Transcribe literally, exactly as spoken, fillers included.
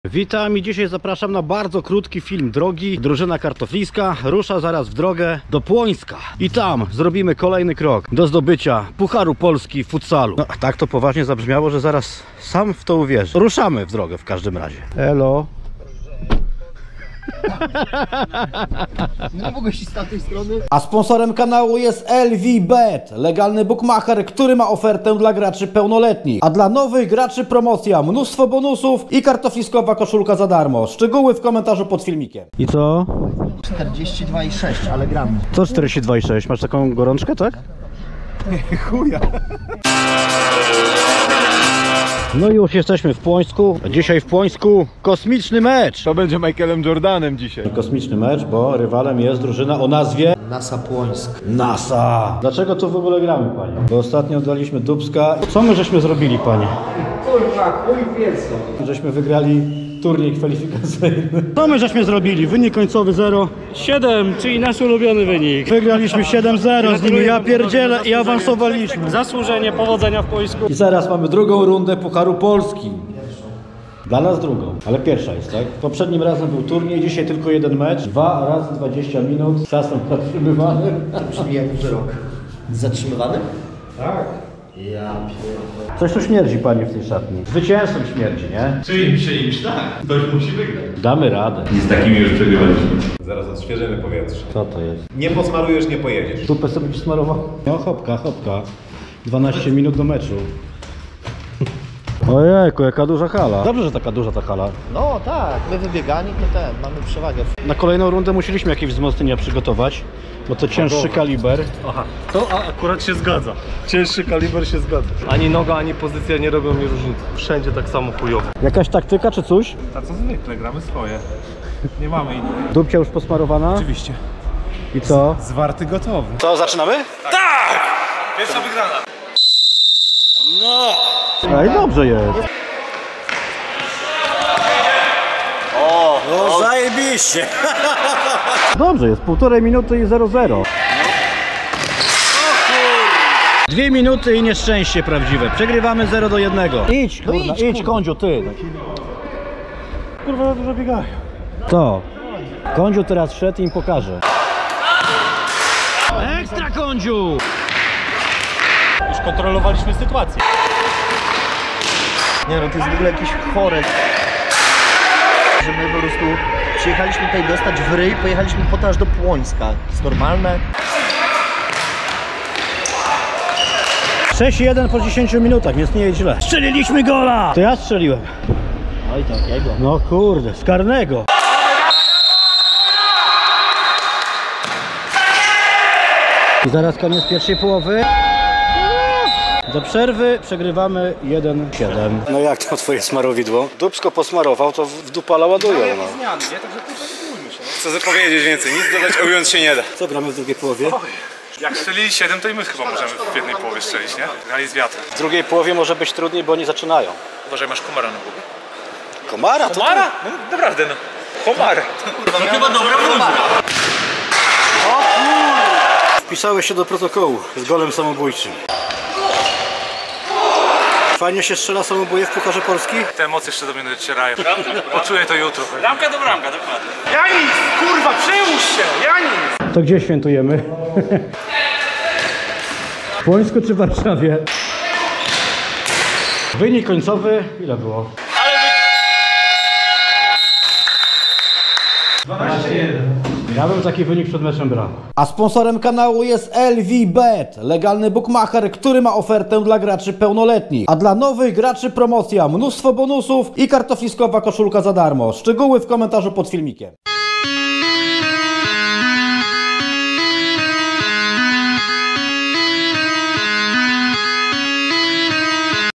Witam i dzisiaj zapraszam na bardzo krótki film drogi. Drużyna kartofliska rusza zaraz w drogę do Płońska i tam zrobimy kolejny krok do zdobycia Pucharu Polski w futsalu. No, tak to poważnie zabrzmiało, że zaraz sam w to uwierzę. Ruszamy w drogę w każdym razie. Elo. Nie mogę iść z tamtej strony. A sponsorem kanału jest L V Bet, legalny bookmacher, który ma ofertę dla graczy pełnoletnich. A dla nowych graczy promocja, mnóstwo bonusów i kartofliskowa koszulka za darmo. Szczegóły w komentarzu pod filmikiem. I co? czterdzieści dwa i sześć, ale gramy. Co czterdzieści dwa i sześć? Masz taką gorączkę, tak? Chuja. No i już jesteśmy w Płońsku. Dzisiaj w Płońsku kosmiczny mecz. To będzie Michaelem Jordanem dzisiaj. Kosmiczny mecz, bo rywalem jest drużyna o nazwie NASA Płońsk. NASA. Dlaczego tu w ogóle gramy, panie? Bo ostatnio oddaliśmy Dubska. Co my żeśmy zrobili, panie? Kurwa, chuj wiedzą. Żeśmy wygrali turniej kwalifikacyjny. Co my żeśmy zrobili? Wynik końcowy zero siedem, czyli nasz ulubiony wynik. Wygraliśmy siedem zero z nimi, ja pierdzielę i awansowaliśmy. Zasłużenie, powodzenia w Płońsku. I zaraz mamy drugą rundę Pucharu Polski. Dla nas drugą, ale pierwsza jest, tak? Poprzednim razem był turniej, dzisiaj tylko jeden mecz. Dwa razy dwadzieścia minut, czasem zatrzymywanym. Brzmi jak wyrok. Zatrzymywany? Tak. Ja pierdolę. Coś tu śmierdzi, panie, w tej szatni. Zwycięzcą śmierdzi, nie? Czyimś, czyimś, tak. Ktoś musi wygrać. Damy radę. I z takimi już przegrywaliśmy. Zaraz odświeżymy powietrze. Co to jest? Nie posmarujesz, nie pojedziesz. Tupę sobie ci smarował? No hopka, hopka. dwanaście minut do meczu. Ojejku, jaka duża hala. Dobrze, że taka duża ta hala. No tak, my wybiegani to ten, mamy przewagę. Na kolejną rundę musieliśmy jakieś wzmocnienia przygotować, bo to cięższy kaliber. Aha, to akurat się zgadza. Cięższy kaliber się zgadza. Ani noga, ani pozycja nie robią mi różnicy. Wszędzie tak samo chujowo. Jakaś taktyka czy coś? A co zwykle, gramy swoje. Nie mamy innych. Dupcia już posmarowana? Oczywiście. I co? Zwarty gotowy. Co, zaczynamy? Pierwsza wygrana. Ej, dobrze jest. No zajebiście. Dobrze jest, półtorej minuty i zero zero. Dwie minuty i nieszczęście prawdziwe. Przegrywamy zero do jednego. Idź, kurwa, idź, idź Kądziu, ty. Kurwa, dużo biegają. To. Kądziu teraz szedł i im pokaże. Ekstra, Kądziu! Już kontrolowaliśmy sytuację. Nie no, to jest w ogóle jakieś chore. Że my po prostu przyjechaliśmy tutaj dostać w ryj, pojechaliśmy po to aż do Płońska. To jest normalne. sześć jeden po dziesięciu minutach, więc nie jest źle. Strzeliliśmy gola! To ja strzeliłem. Oj takiego. No kurde, z karnego. I zaraz koniec pierwszej połowy. Do przerwy przegrywamy jeden siedem. No jak to twoje smarowidło? Dubsko posmarował, to w dupala ładują. No. Chcę powiedzieć więcej, nic dodać, ująć się nie da. Co gramy w drugiej połowie? Jak strzelili siedem, to i my chyba możemy w jednej połowie strzelić, nie? Grali z wiatrem. W drugiej połowie może być trudniej, bo oni zaczynają. Uważaj, masz komara na głowie. Komara? To Komara? No naprawdę no. Komara. To chyba dobra wróżba. Wpisałeś się do protokołu z golem samobójczym. Fajnie się strzela samobóje w Pucharze Polski? Te emocje jeszcze do mnie docierają. Poczuję to jutro. Bramka do bramka, dokładnie. Janis! Kurwa, przełóż się! Janis! To gdzie świętujemy? W Płońsku czy w Warszawie? Wynik końcowy ile było? dwanaście jeden. Ja bym taki wynik przed meczem brał. A sponsorem kanału jest L V Bet, legalny bookmacher, który ma ofertę dla graczy pełnoletnich. A dla nowych graczy promocja, mnóstwo bonusów i kartofliskowa koszulka za darmo. Szczegóły w komentarzu pod filmikiem.